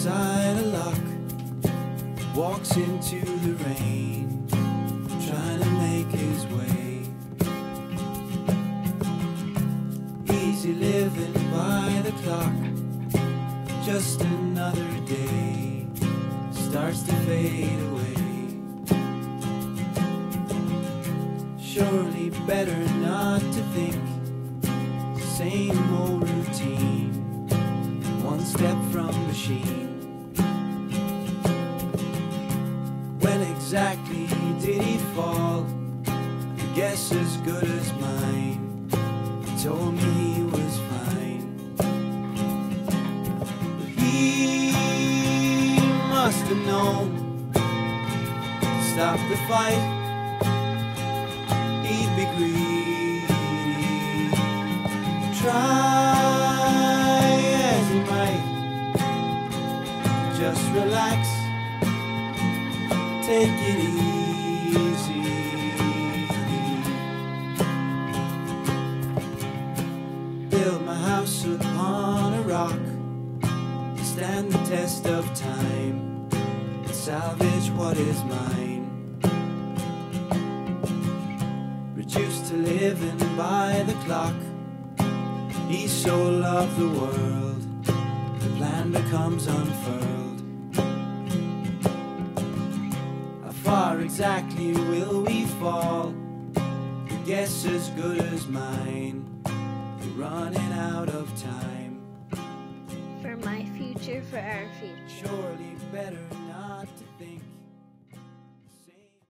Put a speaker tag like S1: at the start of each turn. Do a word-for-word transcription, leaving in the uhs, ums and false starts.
S1: inside a lock, walks into the rain, trying to make his way. Easy living by the clock, just another day starts to fade away. Surely better not to think, same old routine, one step from machine. When exactly did he fall? A guess as good as mine. He told me he was fine, but he must have known to stop the fight he'd be greedy. Try as he might, just relax, take it easy. Build my house upon a rock, stand the test of time, and salvage what is mine. Reduced to living by the clock, he so loved the world, the plan becomes unfurled. How far exactly will we fall? Your guess as good as mine. We're running out of time.
S2: For my future, for our future.
S1: Surely better